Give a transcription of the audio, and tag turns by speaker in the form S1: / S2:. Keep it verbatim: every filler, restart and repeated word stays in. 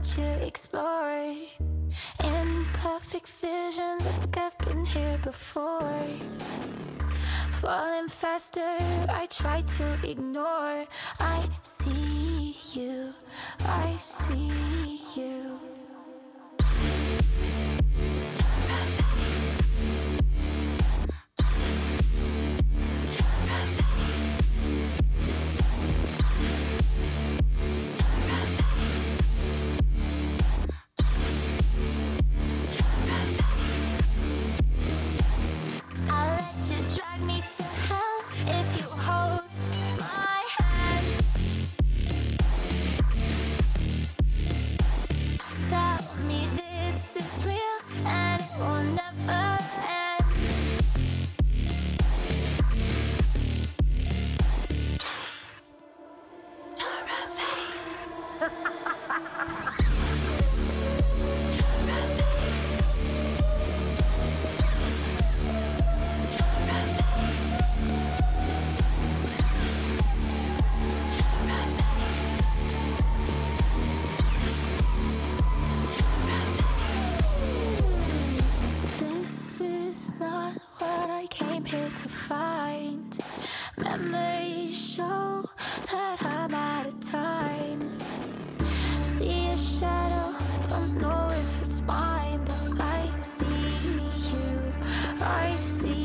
S1: watch you explore imperfect visions like I've been here before. Falling faster, I try to ignore. I see you, I see you. Memories show that I'm out of time. See a shadow, don't know if it's mine, but I see you, I see